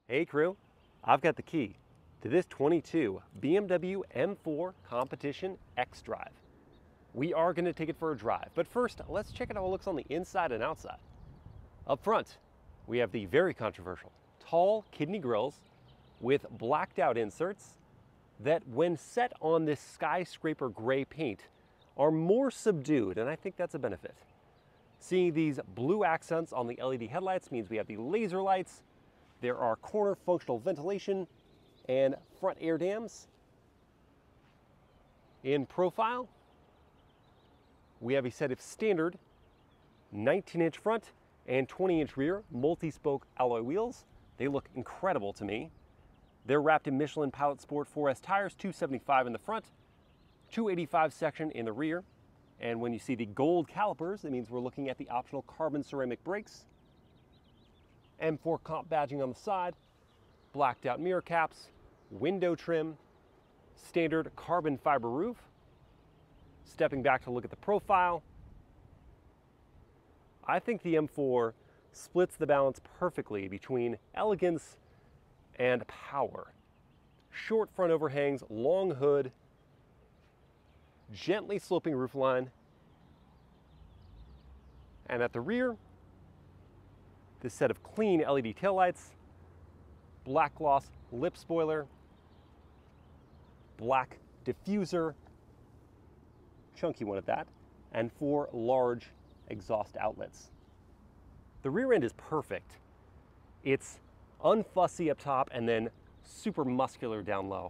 Hey crew, I've got the key to this 22 BMW M4 Competition xDrive. We are going to take it for a drive, but first let's check out how it looks on the inside and outside. Up front, we have the very controversial tall kidney grills with blacked out inserts that when set on this skyscraper gray paint are more subdued, and I think that's a benefit. Seeing these blue accents on the LED headlights means we have the laser lights. There are corner functional ventilation and front air dams. In profile, we have a set of standard 19-inch front and 20-inch rear multi-spoke alloy wheels. They look incredible to me. They're wrapped in Michelin Pilot Sport 4S tires, 275 in the front, 285 section in the rear. And when you see the gold calipers, it means we're looking at the optional carbon ceramic brakes. M4 comp badging on the side, blacked out mirror caps, window trim, standard carbon fiber roof. Stepping back to look at the profile, I think the M4 splits the balance perfectly between elegance and power. Short front overhangs, long hood, gently sloping roofline, and at the rear, this set of clean LED taillights, black gloss lip spoiler, black diffuser, chunky one at that, and 4 large exhaust outlets. The rear end is perfect. It's unfussy up top and then super muscular down low.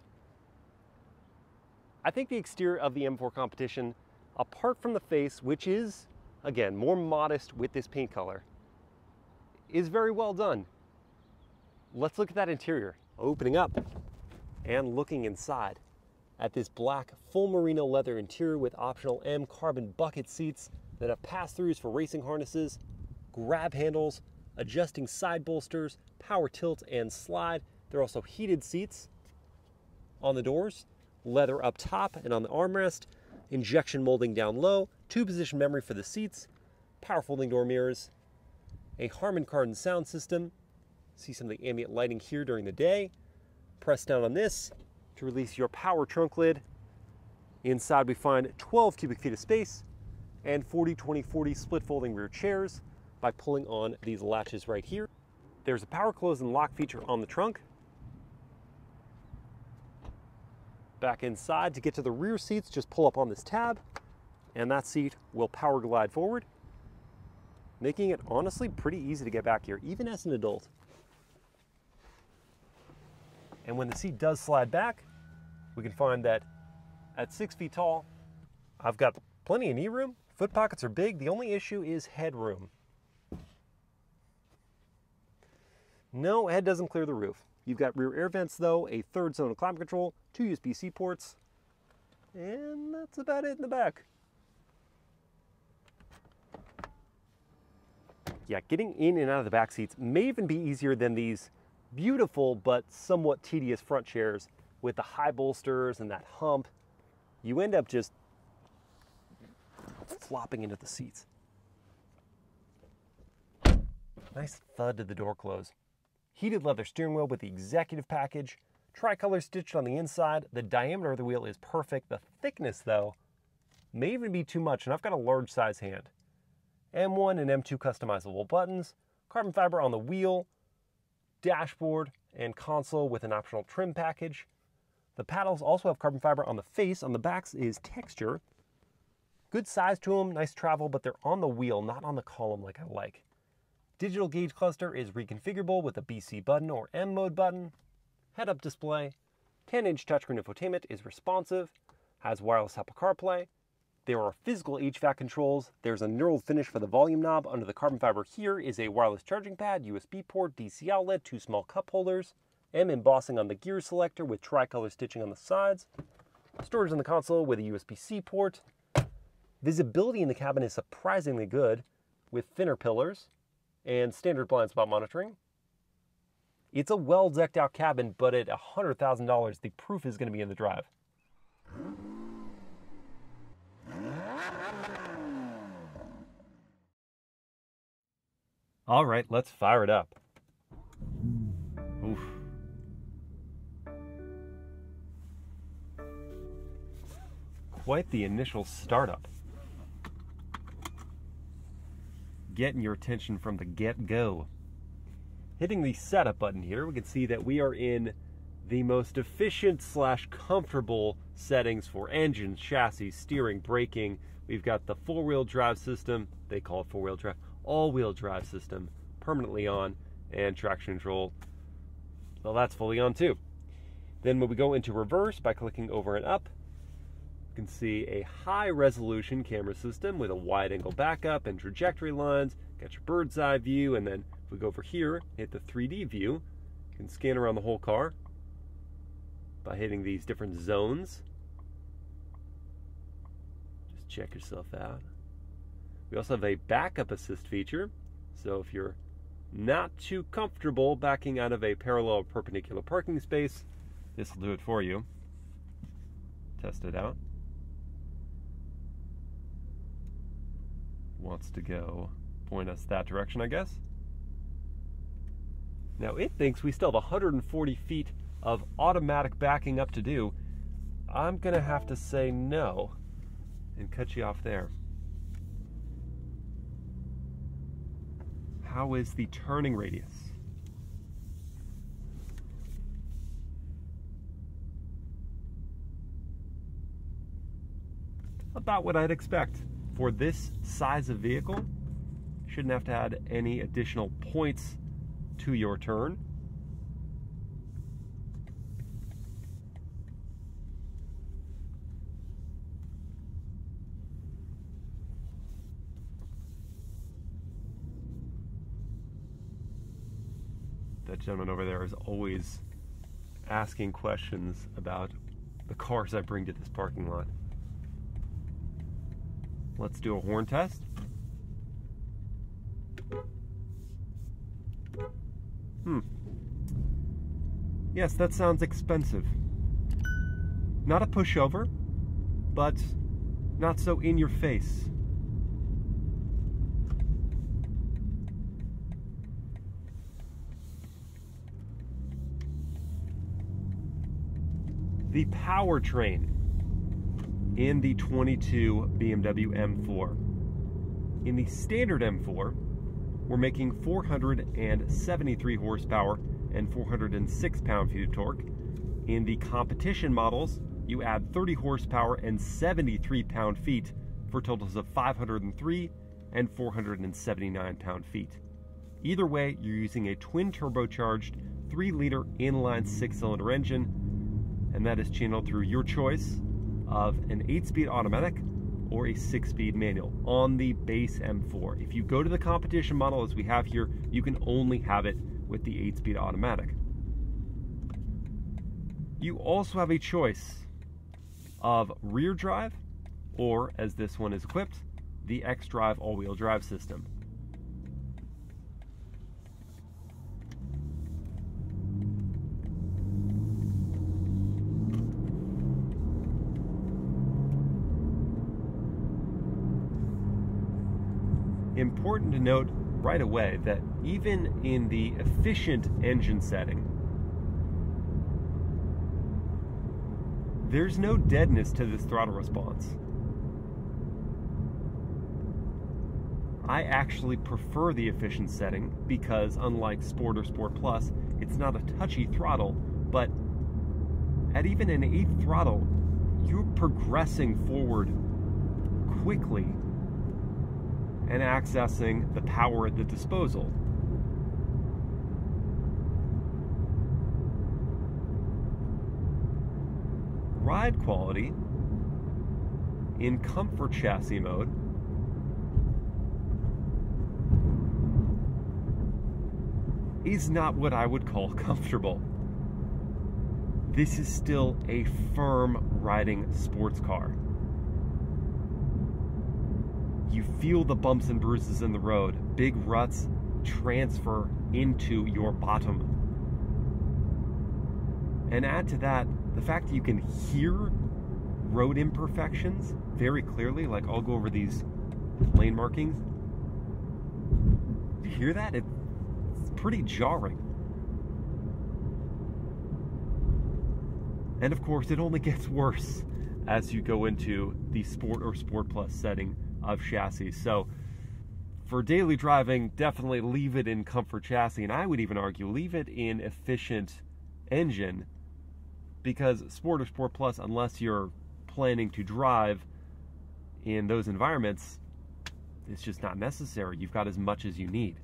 I think the exterior of the M4 Competition, apart from the face, which is, again, more modest with this paint color, is very well done. Let's look at that interior. Opening up and looking inside at this black full merino leather interior with optional M carbon bucket seats that have pass-throughs for racing harnesses, grab handles, adjusting side bolsters, power tilt and slide. There are also heated seats on the doors, leather up top and on the armrest, injection molding down low, 2-position memory for the seats, power folding door mirrors, a Harman Kardon sound system. See some of the ambient lighting here during the day. Press down on this to release your power trunk lid. Inside we find 12 cubic feet of space and 40-20-40 split folding rear chairs by pulling on these latches right here. There's a power close and lock feature on the trunk. Back inside, to get to the rear seats, just pull up on this tab and that seat will power glide forward, making it honestly pretty easy to get back here, even as an adult. And when the seat does slide back, we can find that at 6 feet tall, I've got plenty of knee room. Foot pockets are big. The only issue is headroom. No, head doesn't clear the roof. You've got rear air vents though, a 3rd zone of climate control, 2 USB-C ports, and that's about it in the back. Yeah, getting in and out of the back seats may even be easier than these beautiful but somewhat tedious front chairs with the high bolsters and that hump. You end up just flopping into the seats. Nice thud to the door close. Heated leather steering wheel with the executive package, tricolor stitched on the inside. The diameter of the wheel is perfect. The thickness though may even be too much, and I've got a large size hand. M1 and M2 customizable buttons, carbon fiber on the wheel, dashboard and console with an optional trim package. The paddles also have carbon fiber on the face. On the backs is texture. Good size to them, nice travel, but they're on the wheel, not on the column like I like. Digital gauge cluster is reconfigurable with a BC button or M mode button. Head-up display, 10-inch touchscreen infotainment is responsive, has wireless Apple CarPlay. There are physical HVAC controls. There's a knurled finish for the volume knob. Under the carbon fiber here is a wireless charging pad, USB port, DC outlet, 2 small cup holders, M embossing on the gear selector with tricolor stitching on the sides, storage in the console with a USB-C port. Visibility in the cabin is surprisingly good with thinner pillars and standard blind spot monitoring. It's a well decked out cabin, but at $100,000, the proof is going to be in the drive. All right, let's fire it up. Oof. quite the initial startup. Getting your attention from the get-go. Hitting the setup button here, we can see that we are in the most efficient / comfortable settings for engine, chassis, steering, braking. We've got the four-wheel drive system, they call it four-wheel drive, all-wheel drive system permanently on, and traction control, well, that's fully on too. Then when we go into reverse by clicking over and up, you can see a high-resolution camera system with a wide-angle backup and trajectory lines. Got your bird's eye view, and then if we go over here, hit the 3D view, you can scan around the whole car by hitting these different zones. Just check yourself out. We also have a backup assist feature, so if you're not too comfortable backing out of a parallel or perpendicular parking space, this will do it for you. Test it out. Wants to go point us that direction, I guess. Now it thinks we still have 140 feet of automatic backing up to do. I'm gonna have to say no and cut you off there. How is the turning radius? About what I'd expect. For this size of vehicle, you shouldn't have to add any additional points to your turn. That gentleman over there is always asking questions about the cars I bring to this parking lot. Let's do a horn test. Yes, that sounds expensive. Not a pushover, but not so in your face. The powertrain in the 22 BMW M4. In the standard M4, we're making 473 horsepower and 406 pound-feet of torque. In the competition models, you add 30 horsepower and 73 pound-feet for totals of 503 and 479 pound-feet. Either way, you're using a twin-turbocharged 3-liter inline 6-cylinder engine, and that is channeled through your choice of an 8-speed automatic or a 6-speed manual on the base M4. If you go to the competition model as we have here, you can only have it with the 8-speed automatic. You also have a choice of rear drive, or as this one is equipped, the xDrive all-wheel drive system. Important to note right away that even in the efficient engine setting, there's no deadness to this throttle response. I actually prefer the efficient setting because unlike Sport or Sport Plus, it's not a touchy throttle, but at even an 8th throttle, you're progressing forward quickly and accessing the power at the disposal. Ride quality in comfort chassis mode is not what I would call comfortable. This is still a firm riding sports car. You feel the bumps and bruises in the road. Big ruts transfer into your bottom. And add to that the fact that you can hear road imperfections very clearly. Like, I'll go over these lane markings. Do you hear that? It's pretty jarring. And of course, it only gets worse as you go into the Sport or Sport Plus setting of chassis. So for daily driving, definitely leave it in Comfort chassis, and I would even argue leave it in efficient engine, because Sport or Sport Plus, unless you're planning to drive in those environments, it's just not necessary. You've got as much as you need.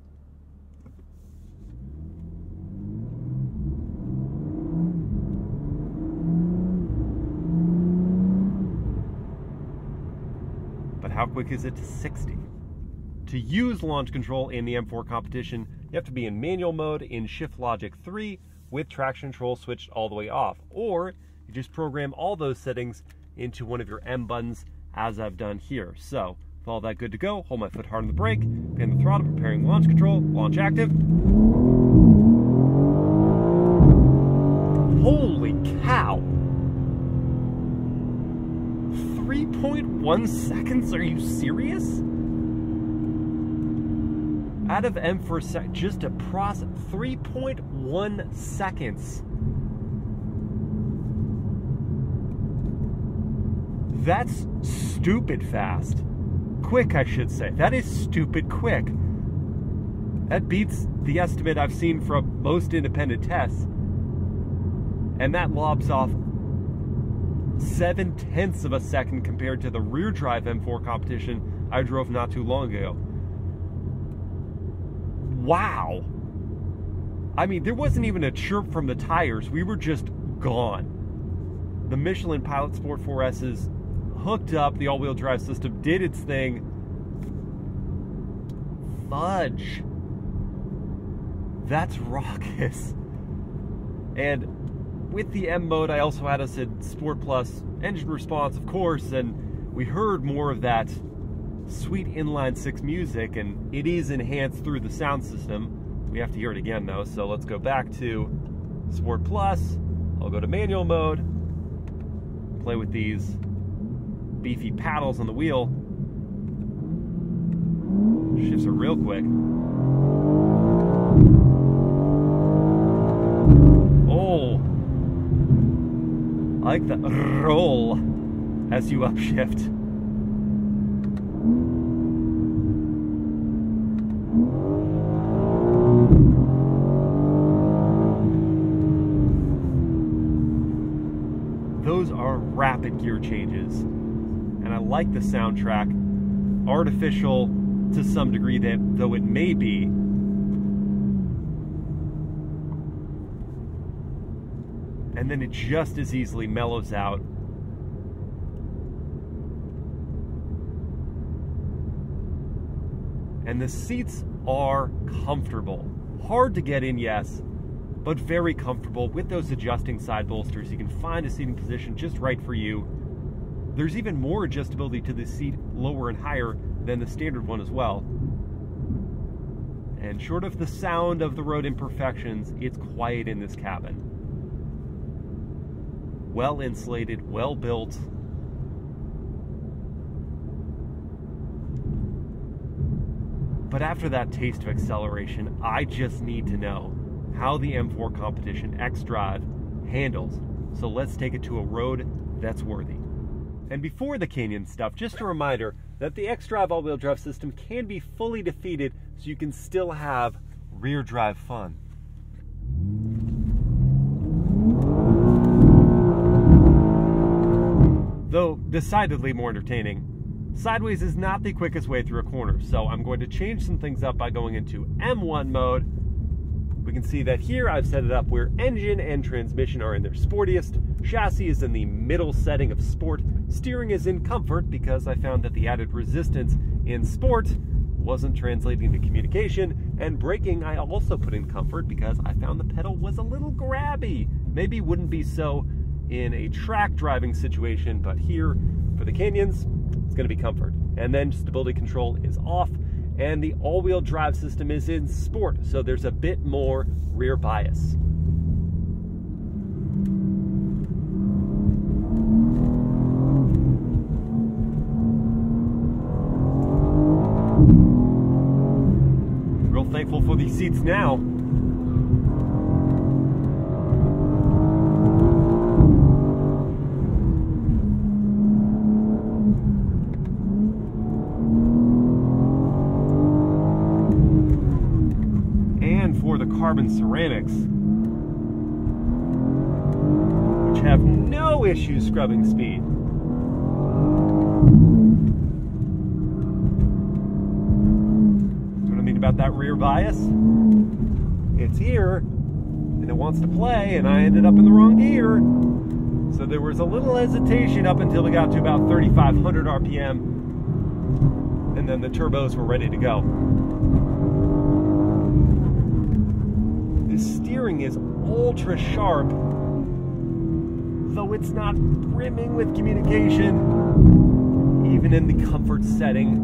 But how quick is it to 60? To use launch control in the M4 competition, you have to be in manual mode in Shift Logic 3 with traction control switched all the way off. Or you just program all those settings into one of your M buttons, as I've done here. So, with all that good to go, hold my foot hard on the brake, pin the throttle, preparing launch control, launch active. Holy cow! 3.1 seconds? Are you serious? Out of M for a sec, just a process, 3.1 seconds. That's stupid fast. Quick, I should say. That is stupid quick. That beats the estimate I've seen from most independent tests. And that lobs off 0.7 of a second compared to the rear drive M4 competition I drove not too long ago. Wow. I mean, there wasn't even a chirp from the tires. We were just gone. The Michelin Pilot Sport 4S's hooked up, the all-wheel drive system did its thing. Fudge. That's raucous. And with the M mode, I also had us in Sport Plus engine response, of course, and we heard more of that sweet inline six music, and it is enhanced through the sound system. We have to hear it again though, so let's go back to Sport Plus. I'll go to manual mode, play with these beefy paddles on the wheel. Shifts are real quick. Oh, I like the roll as you upshift. Those are rapid gear changes, and I like the soundtrack. Artificial to some degree, that though it may be, and then it just as easily mellows out. And the seats are comfortable. Hard to get in, yes, but very comfortable with those adjusting side bolsters. You can find a seating position just right for you. There's even more adjustability to the seat, lower and higher, than the standard one as well. And short of the sound of the road imperfections, it's quiet in this cabin. Well insulated, well built. But after that taste of acceleration, I just need to know how the M4 competition xDrive handles. So let's take it to a road that's worthy. And before the Canyon stuff, just a reminder that the xDrive all-wheel drive system can be fully defeated, so you can still have rear drive fun. Though decidedly more entertaining, sideways is not the quickest way through a corner, so I'm going to change some things up by going into M1 mode. We can see that here I've set it up where engine and transmission are in their sportiest, chassis is in the middle setting of sport, steering is in comfort because I found that the added resistance in sport wasn't translating to communication, and braking I also put in comfort because I found the pedal was a little grabby. Maybe wouldn't be so in a track driving situation, but here for the Canyons, it's going to be comfort. And then stability control is off, and the all-wheel drive system is in sport, so there's a bit more rear bias. Real thankful for these seats now. ceramics, which have no issue scrubbing speed. What I mean about that rear bias? It's here, and it wants to play, and I ended up in the wrong gear. So there was a little hesitation up until we got to about 3,500 RPM, and then the turbos were ready to go. The steering is ultra sharp, though it's not brimming with communication, even in the comfort setting.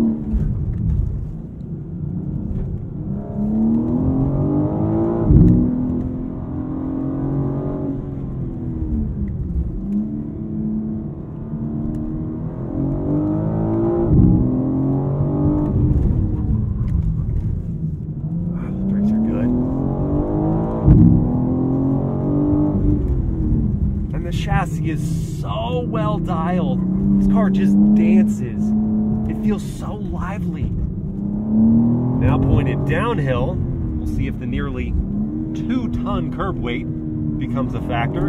Chassis is so well dialed. This car just dances. It feels so lively. Now pointed downhill, we'll see if the nearly 2-ton curb weight becomes a factor,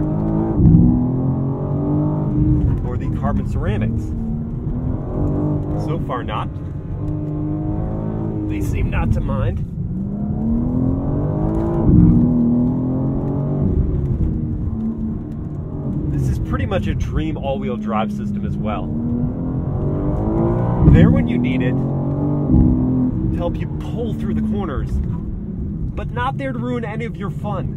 or the carbon ceramics. So far not. They seem not to mind. Pretty much a dream all-wheel drive system as well. There when you need it to help you pull through the corners, but not there to ruin any of your fun.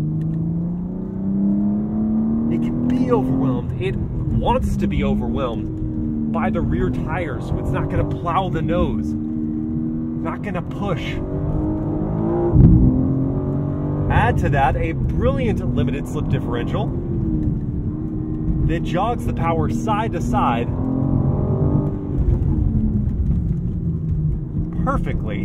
It can be overwhelmed. It wants to be overwhelmed by the rear tires, so it's not going to plow the nose, not going to push. Add to that a brilliant limited slip differential that jogs the power side to side perfectly.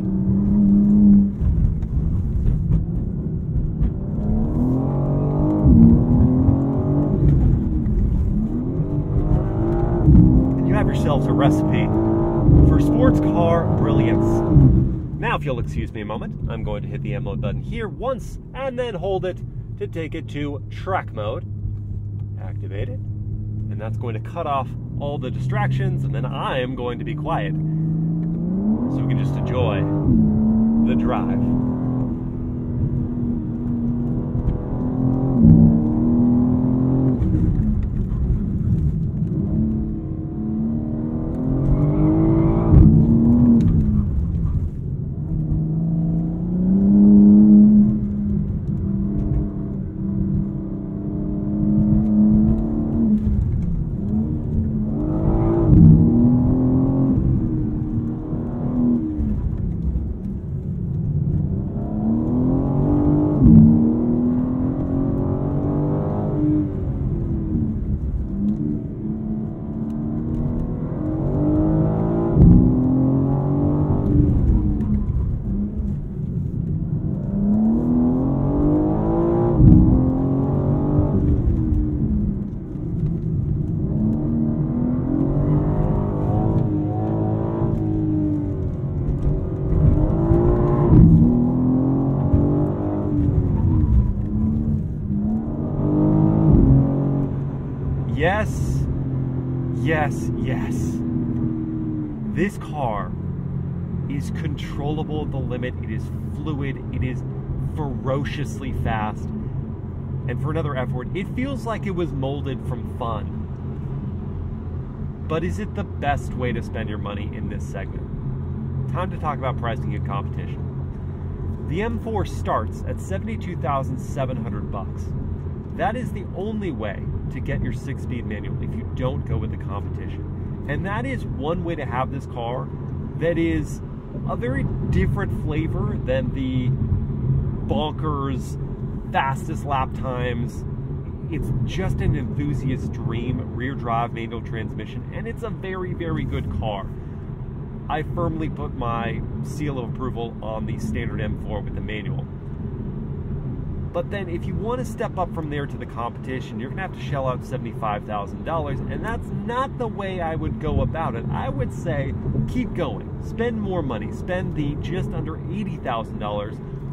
And you have yourselves a recipe for sports car brilliance. Now, if you'll excuse me a moment, I'm going to hit the M mode button here once and then hold it to take it to track mode. Activate it. And that's going to cut off all the distractions, and then I am going to be quiet so we can just enjoy the drive. Yes, yes, yes. This car is controllable at the limit. It is fluid. It is ferociously fast. And for another F word, it feels like it was molded from fun. But is it the best way to spend your money in this segment? Time to talk about pricing and competition. The M4 starts at $72,700. That is the only way to get your 6-speed manual if you don't go with the competition. And that is one way to have this car that is a very different flavor than the bonkers fastest lap times. It's just an enthusiast dream, rear drive manual transmission, and it's a very, very good car. I firmly put my seal of approval on the standard M4 with the manual. But then if you want to step up from there to the competition, you're going to have to shell out $75,000, and that's not the way I would go about it. I would say keep going. Spend more money. Spend the just under $80,000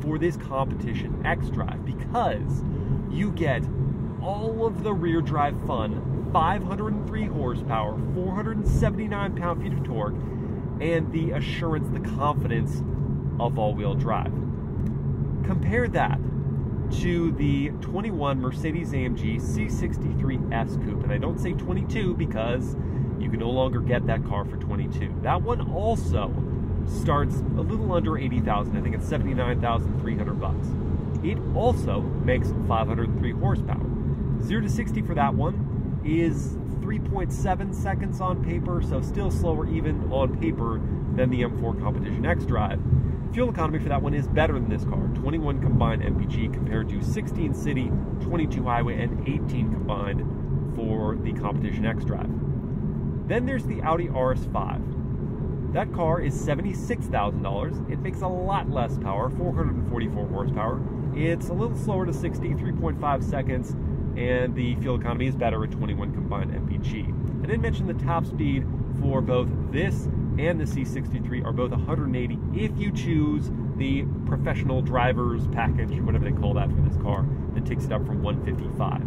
for this Competition xDrive because you get all of the rear drive fun, 503 horsepower, 479 pound-feet of torque, and the assurance, the confidence of all-wheel drive. Compare that to the 21 Mercedes-AMG C63S Coupe, and I don't say 22 because you can no longer get that car for 22. That one also starts a little under 80,000. I think it's 79,300 bucks. It also makes 503 horsepower. 0 to 60 for that one is 3.7 seconds on paper, so still slower even on paper than the M4 Competition xDrive. Fuel economy for that one is better than this car, 21 combined MPG compared to 16 city, 22 highway, and 18 combined for the Competition xDrive. Then there's the Audi RS5. That car is $76,000. It makes a lot less power, 444 horsepower. It's a little slower to 60, 3.5 seconds, and the fuel economy is better at 21 combined MPG. I didn't mention the top speed for both this and the C63 are both 180 if you choose the professional driver's package, whatever they call that for this car, that takes it up from 155.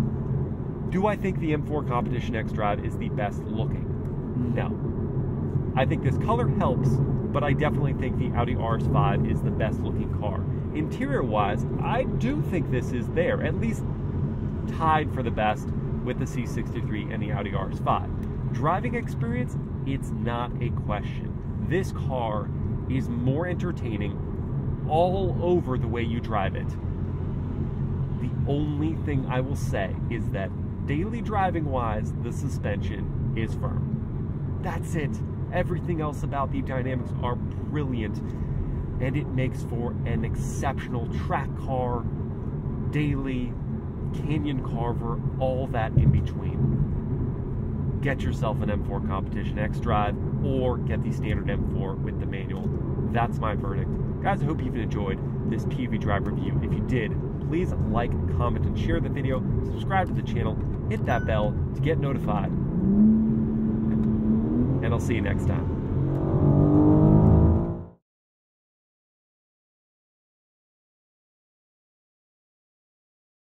Do I think the M4 Competition xDrive is the best looking? No. I think this color helps, but I definitely think the Audi RS5 is the best looking car. Interior-wise, I do think this is there, at least tied for the best with the C63 and the Audi RS5. Driving experience, it's not a question. This car is more entertaining all over the way you drive it. The only thing I will say is that daily driving-wise, the suspension is firm. That's it. Everything else about the dynamics are brilliant, and it makes for an exceptional track car, daily, canyon carver, all that in between. Get yourself an M4 Competition xDrive or get the standard M4 with the manual. That's my verdict. Guys, I hope you've enjoyed this POV drive review. If you did, please like, comment, and share the video. Subscribe to the channel. Hit that bell to get notified. And I'll see you next time.